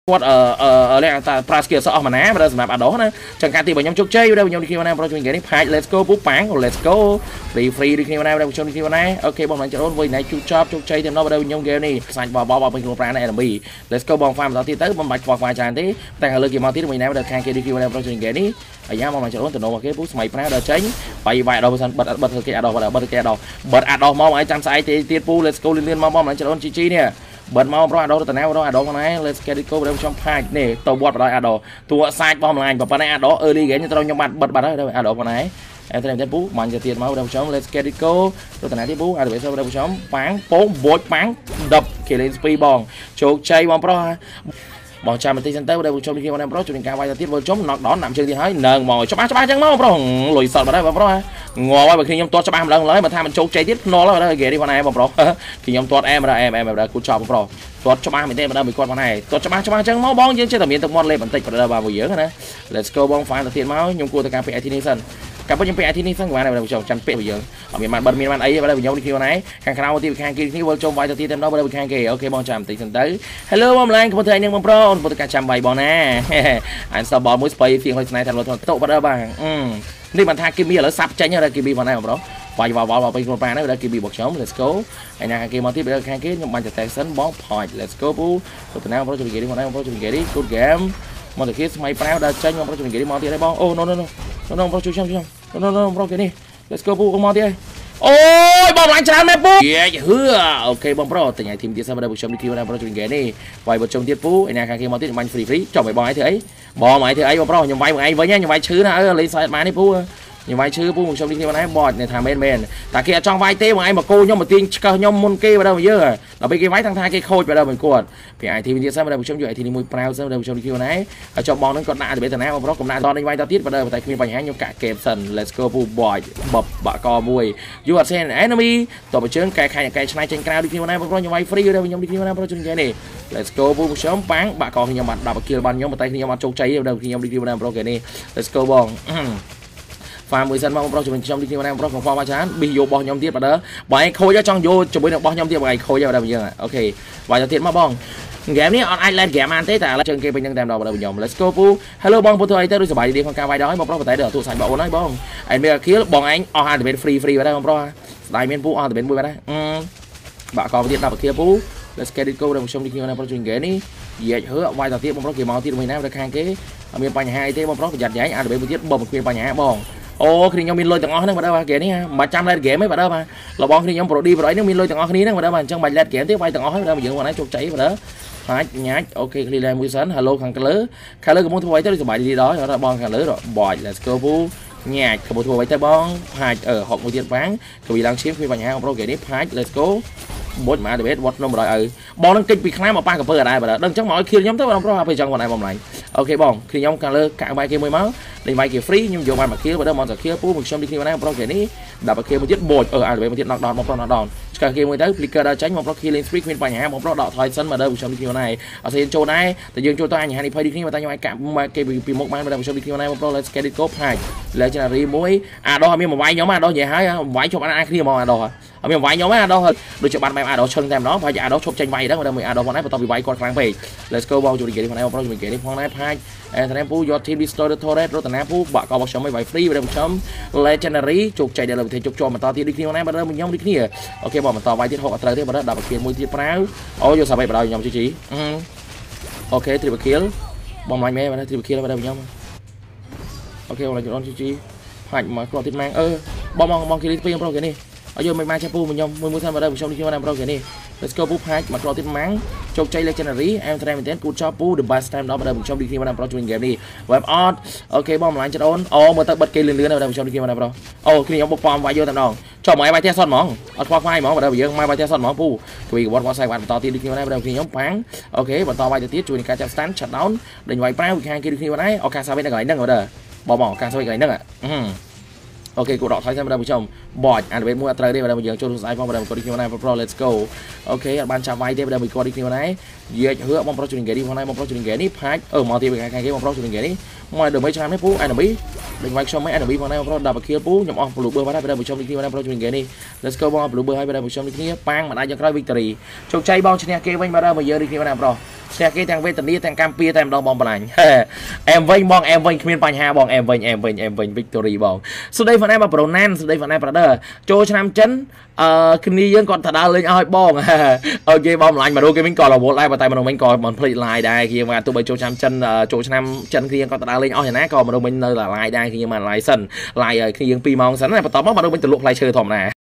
គាត់លេងតា ប្រាស្គីសអស់ម៉ាណាបើសម្រាប់អាដោណាចង្កាទីរបស់ខ្ញុំជោគជ័យដែរខ្ញុំនេះគ្នាណាប្រូជួយគេនេះផាច់ let's go ពូប៉ាំង let's go free នេះគ្នាណាដែរខ្ញុំនេះគ្នាណាអូខេបងមិនចោលវិញណៃជូចប់ជោគជ័យតែម្ដងបើខ្ញុំហ្គេមនេះខ្សាច់បបពេញខ្លួនប្រាណ enemy let's go បងហ្វាមបន្តទៀតទៅមិនបាច់ខ្វល់ខ្វាយច្រើនទេតែឥឡូវគេមកទៀតមួយណាដល់ខាងគេនេះគ្នាណាប្រូជួយគេនេះអាយ៉ាមកចោលទៅនោះគេពូស្មៃប្រាដល់ចេញបាយវាយដល់មិនបិទគេអាដោបិទគេអាដោបិទអាដោមកឲ្យចាំស្អែកទៀតពូ let's go លឿនមកបងមិនចោល GG នេះបើមកប្រអាដោទៅណាអាដោមកណា let's get it go ខ្ញុំចង់ផាច់នេះទៅវត្តបដ អាដោតួសាច់បងម្លាញ់ប៉ុណ្ណេះអាដោ early game ត្រូវខ្ញុំបាត់បិទបាត់ហើយអាដោប៉ុណ្ណេះអែតែតែពូមិនទៅទៀតមកខ្ញុំ let's get it go ទៅតាណាទៀតពូអាទៅខ្ញុំប៉ាំងពងបូចប៉ាំង10 killing speed បងជោគជ័យបងប្រុសបងចាំបន្តិចសិនទៅដែលខ្ញុំនេះបងប្រុសជួយការវាយទៅទៀតខ្ញុំណក់ដនដាក់ជើងទៀតហើយនឹងមកច្បាស់ចឹងមកប្រុសលុយសតបាត់ហើយបងប្រុសងល់ហើយបើខ្ញុំទាត់ច្បាស់ម្ដងឡើយបើថាមិនជោគជ័យទៀតភ្នាល់ហើយគេនេះបងឯងបងប្រុសខ្ញុំទាត់អែមគូចប់បងប្រុសទាត់ច្បាស់មែនទេម្ដងមួយគាត់បងឯងទាត់ច្បាស់ចឹងមកបងយើងចេះតែមានទឹកមាត់លេបបន្តិចប្រដៅបាទមួយយើងណា let's go បងហ្វានទៅទៀតមកខ្ញុំគួរទៅការពារ IT នេះសិនកាប់ខ្ញុំពាក់ IT នេះសិនគាត់ណាបងចាំពាក់យើងអត់មានបានអីបើខ្ញុំនេះខ្ញុំណែខាងក្រៅមកទៀតខាងគេនេះវល់ចូលវាយទៅទៀតតែម្ដងបើខាងគេអូខេបងចាំបន្តិចសិនទៅ Hello បងម្លាញ់កំពុងធ្វើអីនឹងបងប្រុសអូនពុទ្ធកាចាំវាយបងណាអានសបមួយស្បៃហ្វៀងហើយស្នៃថាលត់តុបាត់បាទនេះបានថាគេមានឥឡូវសាប់ចេញហើយគេមានបងណាបងប្រុសវាយវល់ពេញខ្លួនប៉ាហ្នឹងគេមានរបស់ខ្ញុំ let's go ហើយណាគេមកទៀតបើខាងគេខ្ញុំបានតែសិនបង point let's go ពូទៅណាបងប្រុសជួយគេនេះបងណាបងប្រុសជួយគេនេះ good game មកទៅគេស្មៃប្រាវដល់ចេញបងប្រុសជួយគេនេះមកទៀតហើយបងអូ no បងប្រុសជួយខ្ញុំបងប្រុសគេនេះ let's go ពូមកទៀតអូយបងឡាញ់ច្រើនមែនពូយេហឺអូខេបងប្រុសតែញ៉ៃធីមទៀតសិនបើខ្ញុំនេះគេបងប្រុសជួយគេនេះវាយបើជុំទៀតពូឯណាខាងគេមកទៀតបាញ់ free ចុះឲ្យបងឲ្យធ្វើអីបងឲ្យធ្វើអីបងប្រុសខ្ញុំវាយមួយឯងវិញខ្ញុំវាយឈឺណាលេងសើចបាននេះពូខ្ញុំវាយឈឺពូខ្ញុំនេះគ្នាបងឯងបត់នេះថាមែនតែគេអត់ចង់វាយទេបងឯងមកគោខ្ញុំមកទាញឆ្កឹះខ្ញុំមុនគេបើយើងដល់ពេលគេវាយថាគេខូចបើមិនគាត់ពីITទៀតសិនបើខ្ញុំយកITនេះមួយប្រាវសិនបើខ្ញុំនេះគ្នាបងឯងហើយចុះបងនឹងគាត់ដាក់ទៅបេតាណាបងប្រុសកំណាត់តនេះវាយទៅទៀតបើតែគ្មានបញ្ហាខ្ញុំកាក់កេបសិន let's go ពូបត់បបាក់កមួយ you are saying enemy តបជើងកែឆ្នៃចេញក្រៅនេះគ្នាបងឯងបងប្រុសខ្ញុំវាយ free ដែរខ្ញុំនេះគ្នាបងប្រុសជួយគេនេះ let's go ពូខ្ញុំប៉ាំងបាក់កខ្ញុំបាត់10 kill បានខ្ញុំតែខ្ញុំអត់ជោគជ័យទេដល់ខ្ញុំនេះគ្នាបងប្រុសគេនេះ let's go បងហ្វាមួយសិនមកបងប្រុសជាមួយខ្ញុំនេះគ្នាបងប្រុសខ្ញុំហ្វាមកច្រើនប៊ីយករបស់ខ្ញុំទៀតបើបងឯងខូចចង់យកជាមួយនឹងរបស់ខ្ញុំទៀតបងឯងខូចដល់យើងអូខេវាយទៅទៀតមកបងហ្គេមនេះអត់អាច land ហ្គេមបានទេតែឥឡូវជើងគេពេញនឹងតែម្ដងបងខ្ញុំ let's go ពូ hello បងពូធ្វើអីទៅដូចសប្បាយดีក្នុងការវាយដល់ហើយបងប្រុសបតែដល់ទូសាច់បងអូនហើយបងឯងមាន kill បងឯងអស់ activate free បាទបងប្រុសស្ដាយមានពូអស់ activate មួយបាទបាក់កទៀត10 kill ពូ let's get it go ដល់ខ្ញុំនេះគ្នាបងប្រុសជួយហ្គេមនេះយាយហឺវាយទៅទៀតបងប្រុសគេមកទៀតមួយណាទៅខាងគេអត់មានបញ្ហាអីទេបងប្រុសប្រយ័ត្នយ៉ាយ activate មួយទៀតបើមិនគ្មានបញ្ហាបងអូគ្នាខ្ញុំមានលុយទាំងអស់ហ្នឹងបាទគេនេះមិនចាំ let game ទេបាទលបងគ្នាខ្ញុំប្រូឌីប្រូអីហ្នឹងមានលុយទាំងអស់គ្នាហ្នឹងបាទអញ្ចឹងមិន let game ទេវាយទាំងអស់ហើយបាទយើងបងណាជោគជ័យបាទហាច់ញ៉ាច់អូខេ clear line មួយសិន hello ខាងលើកំពុងធ្វើអីទៅសុបាយดีដល់បងខាងលើបាទ let's go ពូញ៉ាច់កំពុងធ្វើអីទៅបងហាច់ហុកមួយទៀតបាំងគវីឡើងឈៀមគ្មានបញ្ហាបងប្រូគេនេះហាច់ let's go បុចមកទៅវត្តនំ100ឲ្យបងនឹងគិតពីខ្នាមមកប៉ះកំពើអត់ដែរបាទដឹងអញ្ចឹងមកឲ្យ kill ខ្ញុំទៅបងប្រុសឲ្យពេលចឹងបងឯងបំឡាញ់អូខេបងខ្ញុំខាងលើកាក់វាយគេមួយមកលេងវាយគេ free ខ្ញុំយកបានមក kill បើដល់មកទៅ kill ពូខ្ញុំនេះគ្នាបងប្រុសគេនេះដល់មក kill មួយទៀតបុចអាចទៅមួយទៀត knock down បងប្រុស knock down ឆ្កឹះគេមួយទៅ flicker ដល់ចាញ់បងប្រុស killing spree គ្មានបញ្ហាបងប្រុសដកថយសិនមកដល់ខ្ញុំនេះគ្នាបងឯងអត់ស្អីចូលដែរតែយើងចូលទៅអញហានិភ័យនេះគ្នាតែខ្ញុំអាចកាក់មកគេពីមុខបានដល់ខ្ញុំនេះគ្នាបងប្រុស let's get it go ហាច់ legendary មួយអាដោះមានមកវាយខ្ញុំអាដោះនិយាយហើយវាយជប់អាគ្នាហ្មងអាដោះអត់មានវាយខ្ញុំអាដោះដូចជាបាត់បែបអាដោះឈឹងតែម្ដងប្រហែលអាដោះឈប់ចេញវាយដែរមួយអាដោះបងឯងបន្ទាប់ពីវាយគាត់ខ្លាំងពេក let's go បងជួយគេនេះបងឯងបងប្រុសជួយគេនេះផងដែរហាច់អែតែពូយក team destroy the turret រត់តាណាពូបាក់ករបស់ខ្ញុំឲ្យវាយ free របស់ខ្ញុំ legendary ជោគជ័យដល់ប្រទេសជោគជាប់បន្តទៀតដូចគ្នាបងឯងបើខ្ញុំដូចគ្នាអូខេបងបន្តវាយទៀតហុកអត់ត្រូវទេបើដល់kill មួយទៀតប្រាវអូយកសាប់ឲ្យបដៅខ្ញុំជីអូខេ triple kill បងមាញ់មែន triple kill បដៅខ្ញុំអូខេបងឡើងចូលជីហាច់មកគ្រាប់ទៀតម៉ាំងបង kill ពីខ្ញុំប្រុសគេនេះឲ្យយកមិនមកចាំពូខ្ញុំមួយសិនបដៅខ្ញុំនេះខ្ញុំប្រុសគេនេះ let's go ពូហាច់មកគ្រាប់ទៀតម៉ាំងជោគជ័យ legendary អែមត្រែមែនទែនគូចប់ពូ the best time ដល់បដៅខ្ញុំនេះខ្ញុំប្រុសជួយហ្គេមនេះ web art អូខេបងម្លាញ់ចិត្តអូនមើលទៅបិទគេលឿនៗដល់បដៅខ្ញុំនេះខ្ញុំប្រុសអូគ្នាខ្ញុំបុកប៉មវាយយកតែម្ដងចុះមកឲ្យវាយផ្ទះសតហ្មងអត់ខ្វល់ខ្វាយហ្មងបើដល់យើងមកវាយផ្ទះសតហ្មងពូជួយវត្តគាត់ខ្សែវត្តបន្តទៀតដូចគ្នាដែរបើខ្ញុំប៉ាំងអូខេបន្តវាយទៅទៀតជួយនឹងការចាប់ stand shut down ដេញវាយប្រាវខាងគេដូចគ្នាដែរឱកាសសាវិញនៅកន្លែងហ្នឹងបងឱកាសសាវិញកន្លែងហ្នឹង ok cụ đỏ thoái xem đây chồng bọt bên mua trời đây đây mình cho sai phong đây có đi kia này pro let's go ok ban chào vai đây mình có đi kia này giờ hứa mong pro chuyện gì đi hôm nay mong pro chuyện gì đi phái ở mò thì cái mong pro chuyện gì đi ngoài được mấy trăm mấy phút anh đồng ý đừng quay cho mấy anh đồng ý hôm nay pro đạp kia phút nhầm on blue bơ đây mình trong đi kia này pro chuyện gì đi let's go bong blue bơ hay đây mình trong đi kia bang mà ai cho coi victory chụp chay bong trên kia vinh mà đây bây giờ đi kia này pro xe kia thằng về tận đi thằng Campia thằng đông bong bành em vinh bong em vinh miền Pành Hà bong em vinh victory bong sau đây phần em là pro nan sau đây phần em brother cho năm chấn khi dân còn thật đa lên ơi bong ok bong lại mà đôi cái mình còn là một like và tay mà mình còn mình play lại đây khi mà tụi bay cho năm chân cho năm chân khi còn thật đa lên ơi nè còn mà đôi mình nơi là like đây khi mà lại sân lại khi dân pi mong sẵn này mà tóm mà đôi mình từ lúc lại chơi thòm nè